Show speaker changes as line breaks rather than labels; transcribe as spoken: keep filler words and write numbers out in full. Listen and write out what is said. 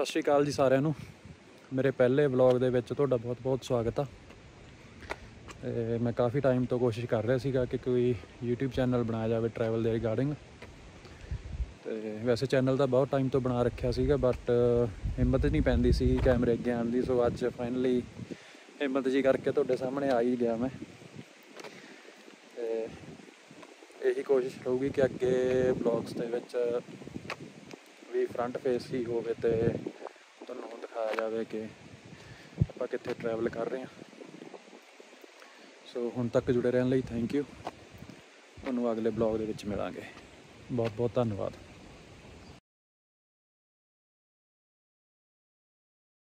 सत श्री अकाल जी सारिਆਂ ਨੂੰ। मेरे पहले ਵਲੌਗ ਦੇ ਵਿੱਚ ਤੁਹਾਡਾ ਬਹੁਤ ਬਹੁਤ ਸਵਾਗਤ ਆ। ਤੇ ਮੈਂ ਕਾफ़ी टाइम तो कोशिश कर रहा ਸੀਗਾ कि कोई यूट्यूब चैनल बनाया जाए ट्रैवल ਦੇ रिगार्डिंग। ਤੇ वैसे चैनल ਤਾਂ बहुत टाइम तो बना रखा ਸੀਗਾ बट हिम्मत नहीं पैंदी सी कैमरे अगे आने की। सो अज फाइनली हिम्मत जी करके ਤੁਹਾਡੇ सामने आ ही गया मैं। यही कोशिश रहूगी कि अगे ब्लॉग्स ਦੇ ਵਿੱਚ भी फ्रंट फेस ही होवे ते ਤੁਹਾਨੂੰ दिखाया जाए कि ਆਪਾਂ कित्थे ट्रैवल कर रहे हैं। सो हुण तक जुड़े रहने लई थैंक यू। ਤੁਹਾਨੂੰ अगले ब्लॉग ਦੇ ਵਿੱਚ ਮਿਲਾਂਗੇ। बहुत बहुत धन्यवाद।